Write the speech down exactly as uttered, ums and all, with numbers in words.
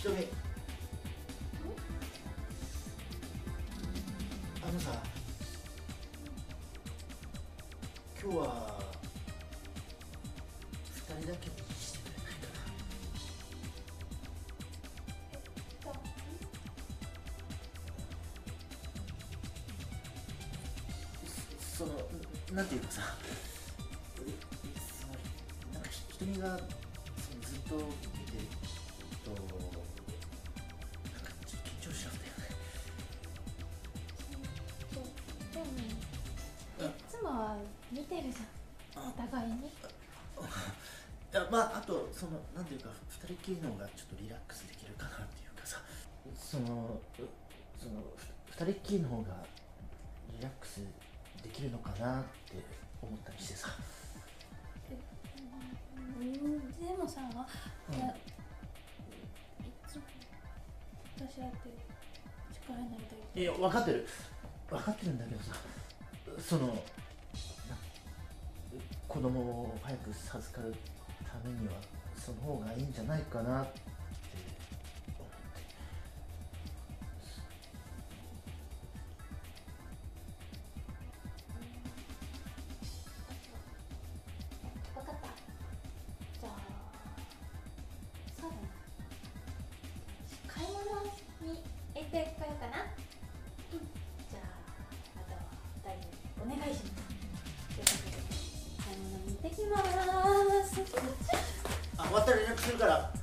ひとみ、あのさ、今日は二人だけにしてくれないかな。そそのなんていうかさ、つまりなんかひとみがそのずっと見てるとなんかちょっと緊張しちゃうんだよね。 でもいつもは見てるじゃん、お互いに。 いや、まああとそのなんていうか二人きりの方がちょっとリラックスできるかなっていうかさ、そのその二人きりの方がリラックスできるのかなって思ったりしてさ。 うん、でもさ、 うん、 いやいつも私だって力になりたい。 いや分かってる分かってるんだけどさ、そのな子供を早く授かるためにはその方がいいんじゃないかなって思って。 分かった。じゃあそうだな、買い物に行ってこようかな。うん、じゃああとはふたりでお願いします。ということで買い物に行ってきまーす。 あ、終わったら連絡するから。